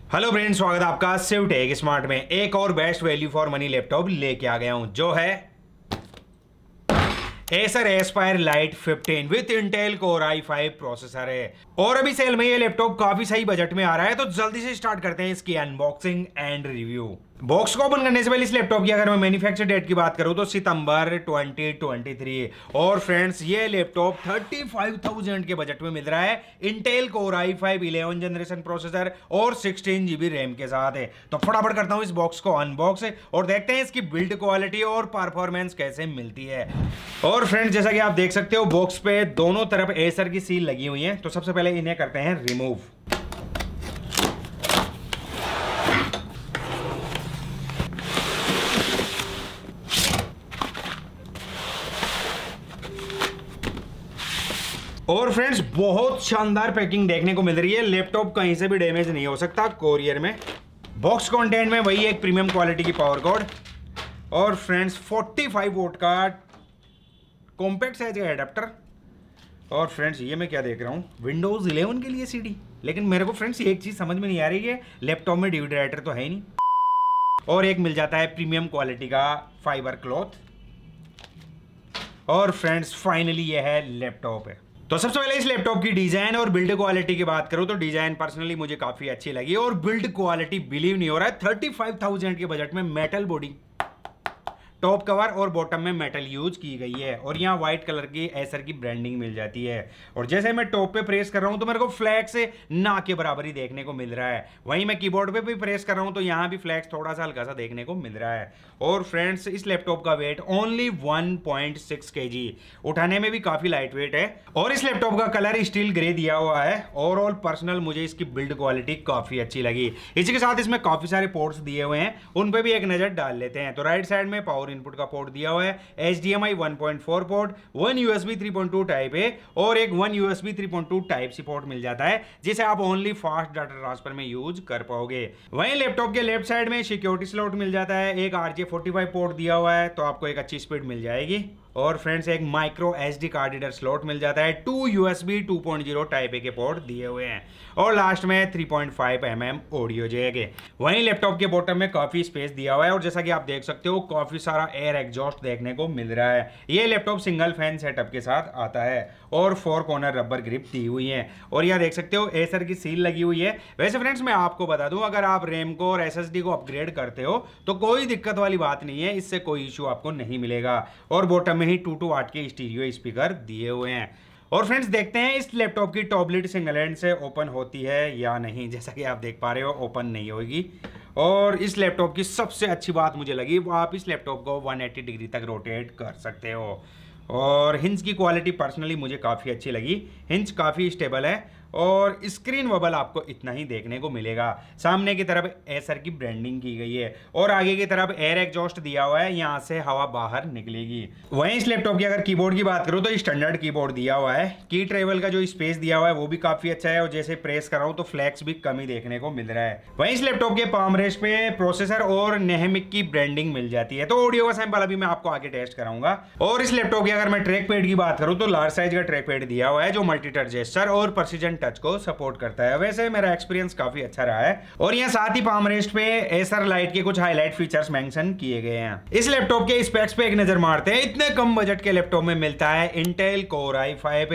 Hello friends, स्वागत है आपका शिव टेक स्मार्ट में। एक और best value for money laptop लेके आ गया हूं जो है Acer Aspire Lite 15 with Intel core i5 processor है। और अभी सेल में ये लैपटॉप काफी सही बजट में आ रहा है, तो जल्दी से स्टार्ट करते हैं इसकी अनबॉक्सिंग एंड रिव्यू। बॉक्स को ओपन करने से पहले इस लैपटॉप की अगर मैं मैन्युफैक्चर डेट की बात करूं तो सितंबर 2023। और फ्रेंड्स, ये लैपटॉप 35,000 के बजट में मिल रहा है। Intel core i5 11 generation processor और 16 GB रैम के साथ है। तो फटाफट करता हूं इस बॉक्स को अनबॉक्स और देखते हैं इसकी बिल्ड क्वालिटी और परफॉर्मेंस कैसे मिलती है। और फ्रेंड्स, जैसा कि आप देख सकते हो बॉक्स पे दोनों तरफ एसर की सील लगी हुई है। तो सबसे पहले इन्हें करते हैं रिमूव। और फ्रेंड्स, बहुत शानदार पैकिंग देखने को मिल रही है। लैपटॉप कहीं से भी डैमेज नहीं हो सकता कोरियर में। बॉक्स कंटेंट में वही एक प्रीमियम क्वालिटी की पावर कॉर्ड और फ्रेंड्स 45 वोल्ट का कॉम्पैक्ट साइज का एडाप्टर। और फ्रेंड्स, ये मैं क्या देख रहा हूँ, विंडोज 11 के लिए सीडी। लेकिन मेरे को फ्रेंड्स एक चीज समझ में नहीं आ रही है, लैपटॉप में डीवीडी राइटर तो है ही नहीं। और एक मिल जाता है प्रीमियम क्वालिटी का फाइबर क्लॉथ। और फ्रेंड्स, फाइनली यह है लैपटॉप है। तो सबसे पहले इस लैपटॉप की डिजाइन और बिल्ड क्वालिटी की बात करूं तो डिजाइन पर्सनली मुझे काफी अच्छी लगी और बिल्ड क्वालिटी बिलीव नहीं हो रहा है। 35,000 के बजट में मेटल बॉडी, टॉप कवर और बॉटम में मेटल यूज की गई है। और यहाँ व्हाइट कलर की एसर की ब्रांडिंग मिल जाती है। और जैसे मैं टॉप पे प्रेस कर रहा हूं तो मेरे को फ्लैग से ना के बराबर ही देखने को मिल रहा है। वहीं मैं कीबोर्ड पे भी प्रेस कर रहा हूं तो यहाँ भी फ्लैग थोड़ा सा हल्का सा देखने को मिल रहा है। और फ्रेंड्स, इस लैपटॉप का वेट ओनली 1.6 kg, उठाने में भी काफी लाइट वेट है। और इस लैपटॉप का कलर स्टील ग्रे दिया हुआ है। ओवरऑल पर्सनल मुझे इसकी बिल्ड क्वालिटी काफी अच्छी लगी। इसी के साथ इसमें काफी सारे पोर्ट्स दिए हुए हैं, उन पे भी एक नजर डाल लेते हैं। तो राइट साइड में पावर इनपुट का पोर्ट दिया हुआ है, HDMI 1.4 port, 1 USB 3.2 type A और एक 1 USB 3.2 टाइप सी पोर्ट मिल जाता है, जिसे आप ओनली फास्ट डाटा ट्रांसफर में यूज कर पाओगे। वहीं लैपटॉप के लेफ्ट साइड में सिक्योरिटी स्लॉट मिल जाता है, एक RJ45 पोर्ट दिया हुआ है, तो आपको एक अच्छी स्पीड मिल जाएगी। और फ्रेंड्स, एक micro SD card reader slot मिल जाता है, 2 USB 2.0 टाइप ए के पोर्ट दिए हुए हैं। और लास्ट में 3.5 mm ऑडियो जैक है। वहीं लैपटॉप के बॉटम में काफी स्पेस दिया हुआ है और जैसा कि आप देख सकते हो काफी सारा एयर एग्जॉस्ट देखने को मिल रहा है। ये लैपटॉप सिंगल फैन सेटअप के साथ आता है और 4 कॉर्नर रबर ग्रिप दी हुई है। और यह देख सकते हो एसर की सील लगी हुई है। वैसे फ्रेंड्स, मैं आपको बता दूं, अगर आप रैम को और SSD को अपग्रेड करते हो तो कोई दिक्कत वाली बात नहीं है, इससे कोई इशू आपको नहीं मिलेगा। और बॉटम में ही 2 वाट के स्टीरियो स्पीकर दिए हुए हैं। और फ्रेंड्स, देखते हैं इस लैपटॉप की टॉप लिड सिंगल हैंड से ओपन होती है या नहीं। जैसा कि आप देख पा रहे हो, ओपन नहीं होगी। और इस लैपटॉप की सबसे अच्छी बात मुझे लगी, वो आप इस लैपटॉप को 180 डिग्री तक रोटेट कर सकते हो। और हिंज की क्वालिटी पर्सनली मुझे काफ़ी अच्छी लगी। हिंज काफ़ी स्टेबल है और स्क्रीन वबल आपको इतना ही देखने को मिलेगा। सामने की तरफ एसर की ब्रांडिंग की गई है और आगे की तरफ एयर एग्जॉस्ट दिया हुआ है, यहां से हवा बाहर निकलेगी। वहीं इस लैपटॉप की अगर कीबोर्ड की बात करूं तो स्टैंडर्ड कीबोर्ड दिया हुआ है। की ट्रेवल का जो स्पेस दिया हुआ है वो भी काफी अच्छा है और जैसे प्रेस कर रहा हूं तो फ्लैक्स भी कम ही देखने को मिल रहा है। वहीं इस लैपटॉप के पाम रेस्ट पे प्रोसेसर और नेहमिक की ब्रांडिंग मिल जाती है। तो ऑडियो का सैंपल अभी मैं आपको आगे टेस्ट कराऊंगा। और इस लैपटॉप की अगर मैं ट्रैक पैड की बात करूं तो लार्ज साइज का ट्रैक पैड दिया हुआ है जो मल्टी टच जेस्चर और प्रेसिजन टच को सपोर्ट करता है। वैसे मेरा एक्सपीरियंस काफी अच्छा रहा है। और यहाँ साथ ही पाम रेस्ट पे एसर लाइट के कुछ हाईलाइट फीचर्स मेंशन किए गए हैं। इस लैपटॉप के स्पेक्स पे एक नजर मारते हैं। इतने कम बजट के लैपटॉप में मिलता है Intel core i5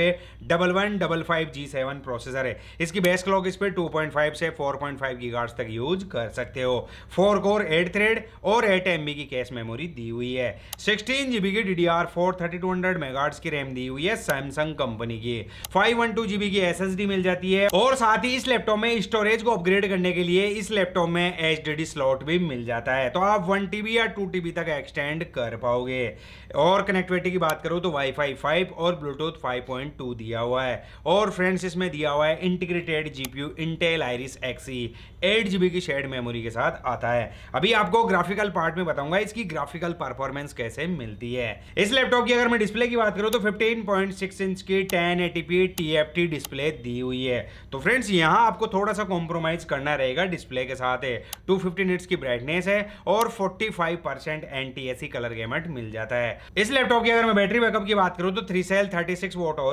1155 G7 processor है। इसकी बेस क्लॉक स्पीड 2.5 से 4.5 गीगाहर्ट्ज तक यूज कर सकते हो। 4 कोर 8 थ्रेड और 8 MB की कैश मेमोरी दी हुई है। 16 GB की DDR4 3200 मेगाहर्ट्ज की रैम दी हुई है सैमसंग कंपनी की। 512 GB की SSD मिल जाती है। और साथ ही इस लैपटॉप में स्टोरेज को अपग्रेड करने के लिए इस लैपटॉप में HDD स्लॉट भी मिल जाता है, तो आप 1 TB या 2 TB तक एक्सटेंड कर पाओगे। और कनेक्टिविटी की बात करूं तो वाईफाई 5 और ब्लूटूथ 5.2 दिया हुआ है। और फ्रेंड्स, इसमें दिया हुआ है integrated GPU Intel Iris Xe 8 GB की शेयर्ड मेमोरी के साथ आता है। अभी आपको ग्राफिकल पार्ट में बताऊंगा इसकी ग्राफिकल परफॉर्मेंस कैसे मिलती है। इस लैपटॉप की अगर मैं डिस्प्ले की बात करूं तो 15.6 इंच की 1080p TFT डिस्प्ले दी हुई है। तो फ्रेंड्स, यहाँ आपको थोड़ा सा कॉम्प्रोमाइज करना रहेगा डिस्प्ले के साथ है। 250 निट्स की ब्राइटनेस है और 45% NTSC कलर गैमेट मिल जाता है। इस लैपटॉप की अगर मैं बैटरी बैकअप की बात करूं तो 3 सेल 36 वॉट आवर की बैटरी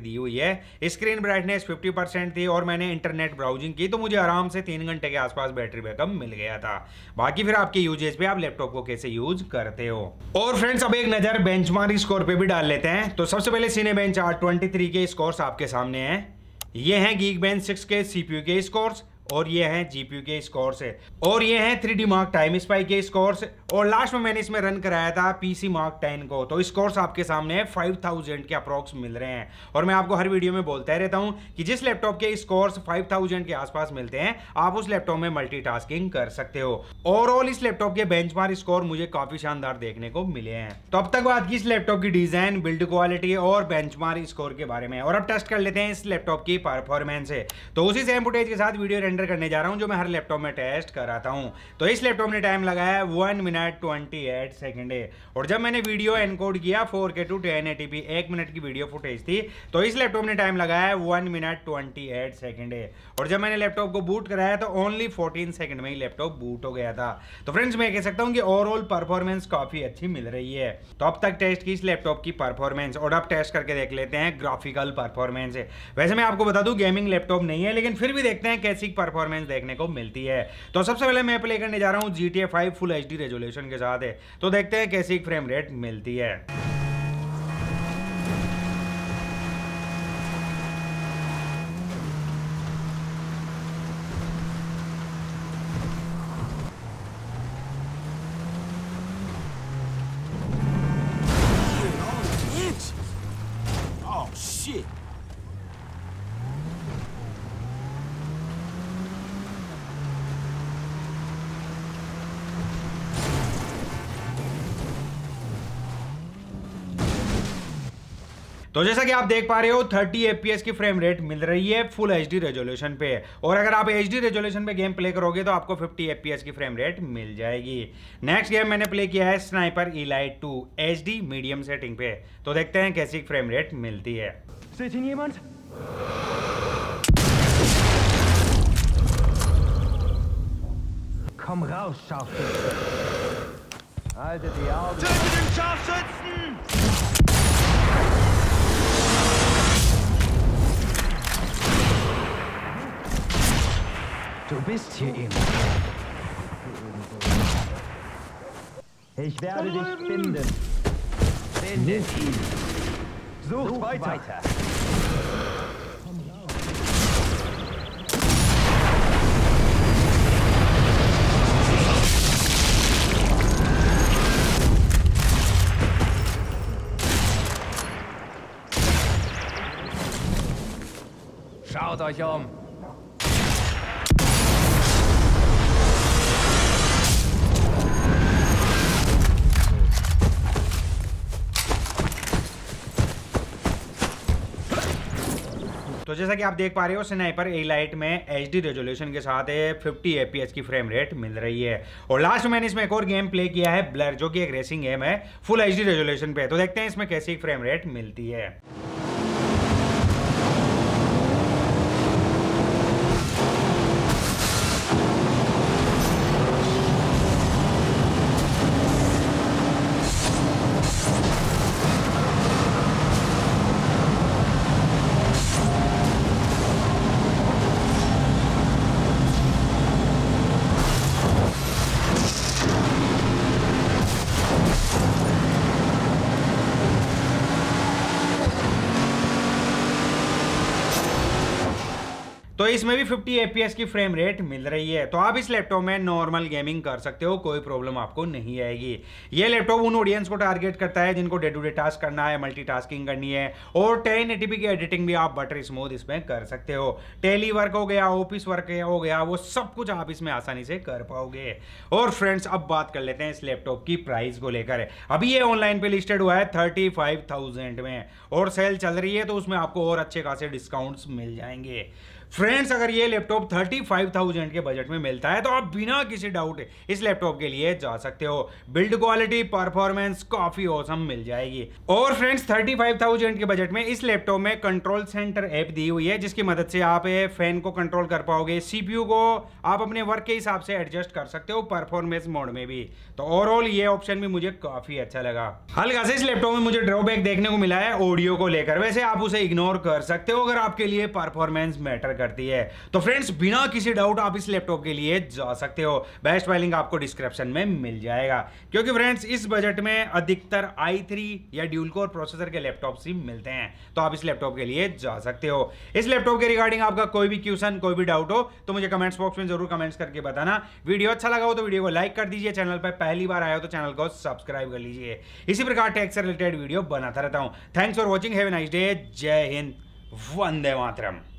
दी हुई है। स्क्रीन ब्राइटनेस 50% थी और मैंने इंटरनेट ब्राउजिंग की तो मुझे आराम से 3 घंटे के आसपास बैटरी बैकअप मिल गया था। बाकी फिर आपके यूजेज पे आप लैपटॉप को कैसे यूज करते हो। और फ्रेंड्स अब एक नजर बेंचमार्क स्कोर पे भी डाल लेते हैं। तो सबसे पहले सिनेबेंच R23 के स्कोर्स आपके सामने हैं। ये हैं Geekbench 6 के CPU के स्कोर्स और ये हैं GPU के स्कोर्स है और ये हैं 3D Mark Time Spy के स्कोर्स और लास्ट में मैंने इसमें रन कराया था PC Mark 10 को। तो स्कोर्स आपके सामने है 5000 के अप्रॉक्स मिल रहे हैं और मैं आपको हर वीडियो में बोलता ही रहता हूं कि जिस लैपटॉप के स्कोर्स 5000 के आसपास मिलते हैं आप उस लैपटॉप में मल्टीटास्किंग कर सकते हो। ओवरऑल इस लैपटॉप के बेंचमार्क स्कोर मुझे काफी शानदार देखने को मिले हैं। तो अब तक बात की इस लैपटॉप की डिजाइन, बिल्ड क्वालिटी और बेंचमार्क स्कोर के बारे में और अब टेस्ट कर लेते हैं इस लैपटॉप की परफॉर्मेंस है। तो उसी सेम फुटेज के साथ वीडियो रेंडर करने जा रहा हूं जो मैं हर लैपटॉप में टेस्ट कराता हूं। तो इस लैपटॉप ने टाइम लगाया 1 मिनट 28 सेकंड है और जब मैंने वीडियो एनकोड किया 4K to 1080p 1 मिनट की वीडियो फुटेज थी तो इस लैपटॉप ने टाइम लगाया 1 मिनट 28 सेकंड है और जब मैंने लैपटॉप को बूट कराया तो ओनली 14 सेकंड में ही लैपटॉप बूट हो गया था। तो फ्रेंड्स मैं कह सकता हूं कि ओवरऑल परफॉर्मेंस काफी अच्छी मिल रही है। तो अब तक टेस्ट की इस लैपटॉप की परफॉर्मेंस और अब टेस्ट करके देख लेते हैं ग्राफिकल परफॉर्मेंस है। वैसे मैं आपको बता दूं गेमिंग लैपटॉप नहीं है लेकिन फिर भी देखते हैं कैसी परफॉर्मेंस देखने को मिलती है। तो सबसे पहले मैं प्ले करने जा रहा हूं GTA 5 फुल HD रेजोल्यूशन के साथ है। तो देखते हैं कैसी फ्रेम रेट मिलती है। Oh shit. तो जैसा कि आप देख पा रहे हो 30 FPS की फ्रेम रेट मिल रही है फुल HD रेजोल्यूशन पे और अगर आप HD रेजोल्यूशन पे गेम प्ले करोगे तो आपको 50 FPS की फ्रेम रेट मिल जाएगी। नेक्स्ट गेम मैंने प्ले किया है sniper Elite 2 HD medium setting पे। तो देखते हैं कैसी फ्रेम रेट मिलती है। Sitzt hier jemand? Komm raus, Scharfschütze! Haltet die Augen! Töte den Scharfschützen! Du bist hier eben. Ich werde dich finden. Findet ihn. Sucht weiter. Schaut euch um. तो जैसा कि आप देख पा रहे हो स्नाइपर Elite में HD रेजोल्यूशन के साथ 50 FPS की फ्रेम रेट मिल रही है और लास्ट में मैंने इसमें एक और गेम प्ले किया है ब्लर जो कि एक रेसिंग गेम है फुल HD रेजोल्यूशन पे। तो देखते हैं इसमें कैसी फ्रेम रेट मिलती है। तो इसमें भी 50 FPS की फ्रेम रेट मिल रही है। तो आप इस लैपटॉप में नॉर्मल गेमिंग कर सकते हो, कोई प्रॉब्लम आपको नहीं आएगी। ये लैपटॉप उन ऑडियंस को टारगेट करता है जिनको डे टू डे टास्क करना है, मल्टीटास्किंग करनी है और 1080p की एडिटिंग भी आप बटर स्मूथ इसमें कर सकते हो। टेली वर्क हो गया, ऑफिस वर्क हो गया, वो सब कुछ आप इसमें आसानी से कर पाओगे। और फ्रेंड्स अब बात कर लेते हैं इस लैपटॉप की प्राइस को लेकर। अभी ये ऑनलाइन पे लिस्टेड हुआ है 35,000 में और सेल चल रही है तो उसमें आपको और अच्छे खासे डिस्काउंट्स मिल जाएंगे। फ्रेंड्स अगर ये लैपटॉप 35,000 के बजट में मिलता है तो आप बिना किसी डाउट इस लैपटॉप के लिए जा सकते हो। बिल्ड क्वालिटी परफॉर्मेंस काफी ऑसम मिल जाएगी। और फ्रेंड्स 35,000 के बजट में इस लैपटॉप में कंट्रोल सेंटर ऐप दी हुई है जिसकी मदद से आप फैन को कंट्रोल कर पाओगे, सीपीयू को आप अपने वर्क के हिसाब से एडजस्ट कर सकते हो परफॉर्मेंस मोड में भी। तो ओवरऑल ये ऑप्शन भी मुझे काफी अच्छा लगा। हल्का से इस लैपटॉप में मुझे ड्रॉबैक देखने को मिला है ऑडियो को लेकर, वैसे आप उसे इग्नोर कर सकते हो अगर आपके लिए परफॉर्मेंस मैटर करती है। तो फ्रेंड्स बिना किसी डाउट आप इस लैपटॉप के लिए जा सकते हो। बेस्ट बाय लिंक आपको डिस्क्रिप्शन में मिल जाएगा, क्योंकि फ्रेंड्स इस बजट में अधिकतर i3 या ड्यूल कोर प्रोसेसर के लैपटॉप्स ही मिलते हैं, तो आप इस लैपटॉप के लिए जा सकते हो। इस लैपटॉप के रिगार्डिंग आपका कोई भी क्वेश्चन कोई भी डाउट हो तो मुझे कमेंट्स बॉक्स में जरूर कमेंट्स करके बताना। वीडियो अच्छा लगा हो तो वीडियो को लाइक कर दीजिए, चैनल पर पहली बार आया हो तो चैनल को सब्सक्राइब कर लीजिए। इसी प्रकार टेक से रिलेटेड वीडियो बनाता रहता हूं। Thanks for watching, have a nice day, जय हिंद, वंदे मातरम।